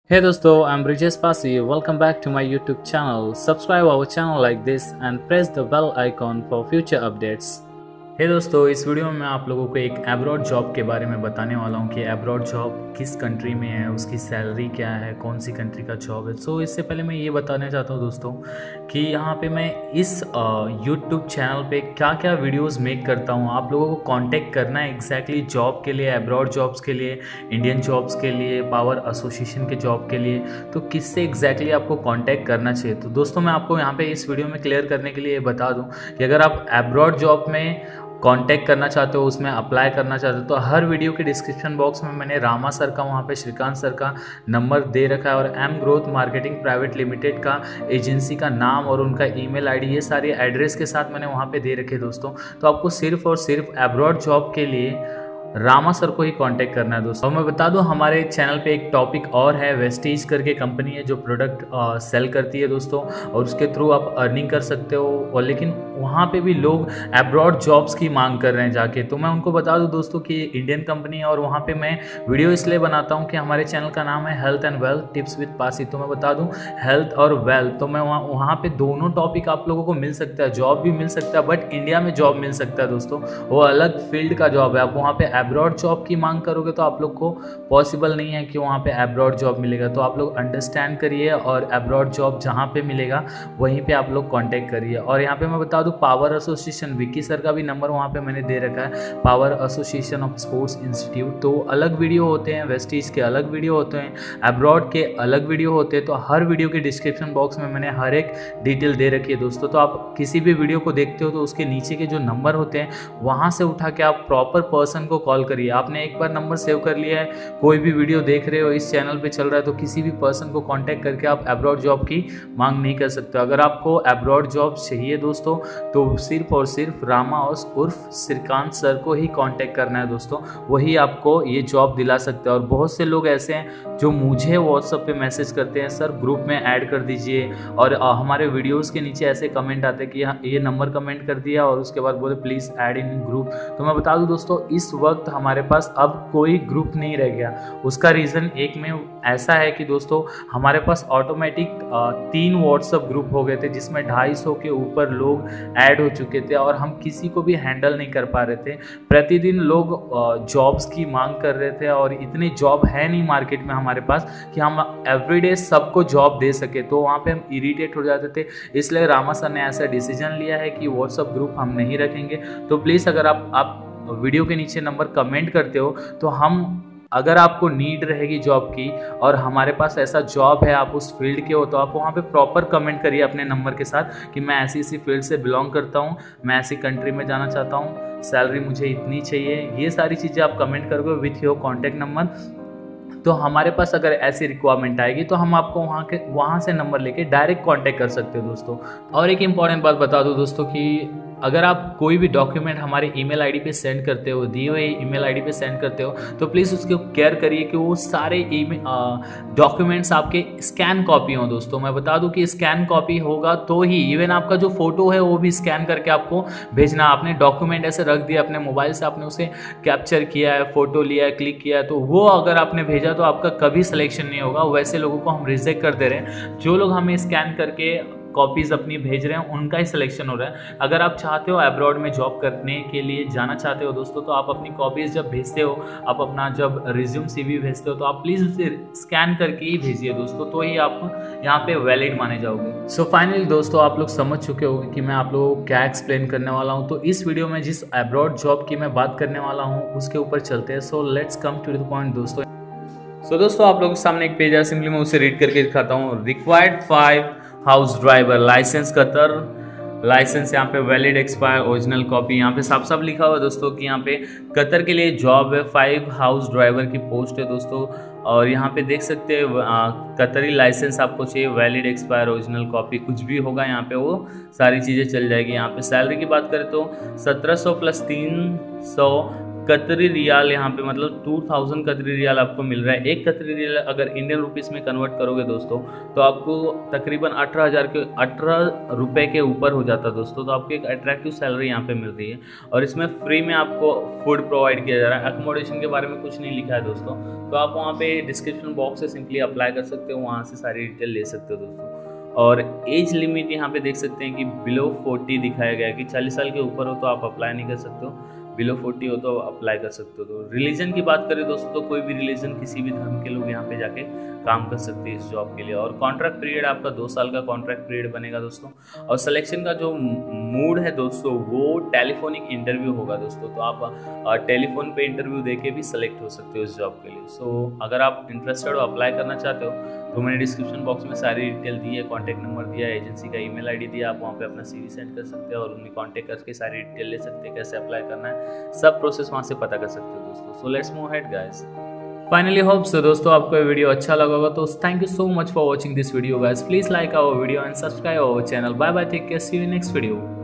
Hey दोस्तों, I'm Brijesh Pasi. Welcome back to my YouTube channel. Subscribe our channel like this and press the bell icon for future updates. हे दोस्तों, इस video में मैं आप लोगों को एक एब्रॉड जॉब के बारे में बताने वाला हूँ कि एब्रॉड जॉब किस कंट्री में है, उसकी सैलरी क्या है, कौन सी कंट्री का जॉब है। सो इससे पहले मैं ये बताना चाहता हूँ दोस्तों कि यहाँ पे मैं इस यूट्यूब चैनल पे क्या क्या वीडियोस मेक करता हूँ। आप लोगों को कांटेक्ट करना है एग्जैक्टली जॉब के लिए, एब्रॉड जॉब्स के लिए, इंडियन जॉब्स के लिए, पावर एसोसिएशन के जॉब के लिए, तो किससे एग्जैक्टली आपको कांटेक्ट करना चाहिए। तो दोस्तों मैं आपको यहाँ पे इस वीडियो में क्लियर करने के लिए ये बता दूँ कि अगर आप एब्रॉड जॉब में कांटेक्ट करना चाहते हो, उसमें अप्लाई करना चाहते हो, तो हर वीडियो के डिस्क्रिप्शन बॉक्स में मैंने रामा सर का, वहाँ पे श्रीकांत सर का नंबर दे रखा है और M growth marketing private limited का एजेंसी का नाम और उनका ईमेल आईडी, ये सारे एड्रेस के साथ मैंने वहाँ पे दे रखे दोस्तों। तो आपको सिर्फ और सिर्फ एब्रॉड जॉब के लिए रामा सर को ही कांटेक्ट करना है दोस्तों। और मैं बता दूं, हमारे चैनल पे एक टॉपिक और है, वेस्टीज करके कंपनी है जो प्रोडक्ट सेल करती है दोस्तों, और उसके थ्रू आप अर्निंग कर सकते हो। और लेकिन वहाँ पे भी लोग एब्रॉड जॉब्स की मांग कर रहे हैं जाके। तो मैं उनको बता दूं दोस्तों कि इंडियन कंपनी है और वहाँ पे मैं वीडियो इसलिए बनाता हूँ कि हमारे चैनल का नाम है health and wealth tips with Pasi. तो मैं बता दूँ हेल्थ और वेल्थ, तो मैं वहाँ पे दोनों टॉपिक आप लोगों को मिल सकता है, जॉब भी मिल सकता है, बट इंडिया में जॉब मिल सकता है दोस्तों। वो अलग फील्ड का जॉब है। आप वहाँ पे एब्रॉड जॉब की मांग करोगे तो आप लोग को पॉसिबल नहीं है कि वहाँ पे एब्रॉड जॉब मिलेगा। तो आप लोग अंडरस्टैंड करिए और एब्रॉड जॉब जहाँ पे मिलेगा वहीं पे आप लोग कांटेक्ट करिए। और यहाँ पे मैं बता दूँ, पावर एसोसिएशन, विक्की सर का भी नंबर वहाँ पे मैंने दे रखा है, power association of sports institute. तो अलग वीडियो होते हैं, वेस्टीज के अलग वीडियो होते हैं, एब्रॉड के अलग वीडियो होते हैं। तो हर वीडियो के डिस्क्रिप्शन बॉक्स में मैंने हर एक डिटेल दे रखी है दोस्तों। तो आप किसी भी वीडियो को देखते हो तो उसके नीचे के जो नंबर होते हैं वहाँ से उठा के आप प्रॉपर पर्सन को कॉल करिए। आपने एक बार नंबर सेव कर लिया है, कोई भी वीडियो देख रहे हो, इस चैनल पे चल रहा है, तो किसी भी पर्सन को कांटेक्ट करके आप एब्रॉड जॉब की मांग नहीं कर सकते। अगर आपको एब्रॉड जॉब चाहिए दोस्तों तो सिर्फ और सिर्फ रामा उर्फ श्रीकांत सर को ही कांटेक्ट करना है दोस्तों, वही आपको ये जॉब दिला सकते हैं। और बहुत से लोग ऐसे हैं जो मुझे व्हाट्सएप पे मैसेज करते हैं, सर ग्रुप में ऐड कर दीजिए, और हमारे वीडियोज़ के नीचे ऐसे कमेंट आते हैं कि ये नंबर कमेंट कर दिया और उसके बाद बोले प्लीज़ ऐड इन ग्रुप। तो मैं बता दूं दोस्तों, इस वक्त हमारे पास अब कोई ग्रुप नहीं रह गया। उसका रीज़न एक में ऐसा है कि दोस्तों हमारे पास ऑटोमेटिक 3 व्हाट्सएप ग्रुप हो गए थे जिसमें 250 के ऊपर लोग ऐड हो चुके थे और हम किसी को भी हैंडल नहीं कर पा रहे थे। प्रतिदिन लोग जॉब्स की मांग कर रहे थे और इतने जॉब है नहीं मार्केट में हमारे पास कि हम एवरीडे सबको जॉब दे सके। तो वहाँ पे हम इरिटेट हो जाते थे। इसलिए रामा सर ने ऐसा डिसीजन लिया है कि व्हाट्सएप ग्रुप हम नहीं रखेंगे। तो प्लीज़ अगर आप वीडियो के नीचे नंबर कमेंट करते हो तो हम, अगर आपको नीड रहेगी जॉब की और हमारे पास ऐसा जॉब है, आप उस फील्ड के हो, तो आप वहाँ पे प्रॉपर कमेंट करिए अपने नंबर के साथ कि मैं ऐसी ऐसी फील्ड से बिलोंग करता हूँ, मैं ऐसी कंट्री में जाना चाहता हूँ, सैलरी मुझे इतनी चाहिए। ये सारी चीज़ें आप कमेंट करोगे विथ योर कॉन्टैक्ट नंबर, तो हमारे पास अगर ऐसी रिक्वायरमेंट आएगी तो हम आपको वहाँ से नंबर लेके डायरेक्ट कांटेक्ट कर सकते हो दोस्तों। और एक इंपॉर्टेंट बात बता दूं दोस्तों कि अगर आप कोई भी डॉक्यूमेंट हमारे ईमेल आईडी पे सेंड करते हो, दिए हुए ईमेल आईडी पे सेंड करते हो, तो प्लीज़ उसको केयर करिए कि वो सारे डॉक्यूमेंट्स आपके स्कैन कॉपी हों दोस्तों। मैं बता दूं कि स्कैन कॉपी होगा तो ही, इवन आपका जो फोटो है वो भी स्कैन करके आपको भेजना। आपने डॉक्यूमेंट ऐसे रख दिया अपने मोबाइल से, आपने उसे कैप्चर किया है, फोटो लिया है, क्लिक किया है, तो वो अगर आपने भेजा तो आपका कभी सिलेक्शन नहीं होगा। वैसे लोगों को हम रिजेक्ट कर दे रहे हैं। जो लोग हमें स्कैन करके कॉपीज़ अपनी भेज रहे हैं उनका ही सिलेक्शन हो रहा है। अगर आप चाहते हो एब्रॉड में जॉब करने के लिए जाना चाहते हो दोस्तों, तो आप अपनी कॉपीज़ जब भेजते हो, आप अपना जब रिज्यूम CV भेजते हो, तो आप प्लीज़ उसे स्कैन करके ही भेजिए दोस्तों, तो ही आप यहाँ पे वैलिड माने जाओगे। सो फाइनली दोस्तों, आप लोग समझ चुके होंगे कि मैं आप लोगों को क्या एक्सप्लेन करने वाला हूँ। तो इस वीडियो में जिस एब्रॉड जॉब की मैं बात करने वाला हूँ उसके ऊपर चलते हैं। So let's come to the point दोस्तों। सो दोस्तों, आप लोगों के सामने एक पेज है, सिंपली मैं उसे रीड करके दिखाता हूँ। Required 5 house driver licence Qatar, licence यहाँ पे वैलिड एक्सपायर ओरिजिनल कॉपी, यहाँ पे साफ साफ लिखा हुआ है दोस्तों कि यहाँ पे कतर के लिए जॉब है, 5 हाउस ड्राइवर की पोस्ट है दोस्तों। और यहाँ पे देख सकते हैं कतरी लाइसेंस आपको चाहिए, वैलिड एक्सपायर ओरिजिनल कॉपी, कुछ भी होगा यहाँ पे वो सारी चीज़ें चल जाएगी। यहाँ पे सैलरी की बात करें तो 1700 + 300 कतरी रियाल यहाँ पे मतलब 2000 कतरी रियाल आपको मिल रहा है। एक कतरी रियाल अगर इंडियन रुपीस में कन्वर्ट करोगे दोस्तों तो आपको तकरीबन 18 रुपए के ऊपर हो जाता है दोस्तों। तो आपको एक अट्रैक्टिव सैलरी यहाँ पे मिल रही है और इसमें फ्री में आपको फूड प्रोवाइड किया जा रहा है। अकोमोडेशन के बारे में कुछ नहीं लिखा है दोस्तों, तो आप वहाँ पे डिस्क्रिप्शन बॉक्स से सिंपली अप्लाई कर सकते हो, वहाँ से सारी डिटेल ले सकते हो दोस्तों। और एज लिमिट यहाँ पे देख सकते हैं कि बिलो 40 दिखाया गया है कि 40 साल के ऊपर हो तो आप अप्लाई नहीं कर सकते हो, बिलो 40 हो तो अप्लाई कर सकते हो। तो रिलीजन की बात करें दोस्तों तो कोई भी रिलीजन, किसी भी धर्म के लोग यहाँ पे जाके काम कर सकते हैं इस जॉब के लिए। और कॉन्ट्रैक्ट पीरियड आपका 2 साल का कॉन्ट्रैक्ट पीरियड बनेगा दोस्तों। और सिलेक्शन का जो मूड है दोस्तों वो टेलीफोनिक इंटरव्यू होगा दोस्तों। तो आप टेलीफोन पे इंटरव्यू देके भी सिलेक्ट हो सकते हो इस जॉब के लिए। सो अगर आप इंटरेस्टेड हो, अप्लाई करना चाहते हो तो मैंने डिस्क्रिप्शन बॉक्स में सारी डिटेल दी है, कॉन्टैक्ट नंबर दिया है, एजेंसी का ईमेल आईडी दिया, आप वहाँ पे अपना CV सेंड कर सकते हो और उन्हें कॉन्टैक्ट करके सारी डिटेल ले सकते हैं, कैसे अप्लाई करना है, सब प्रोसेस वहाँ से पता कर सकते हो दोस्तों। So let's move ahead guys. Finally hope so दोस्तों आपको ये वीडियो अच्छा लगा होगा, तो thank you so much for watching this video guys. Please like our video and subscribe our channel. Bye bye, take care, see you in next video.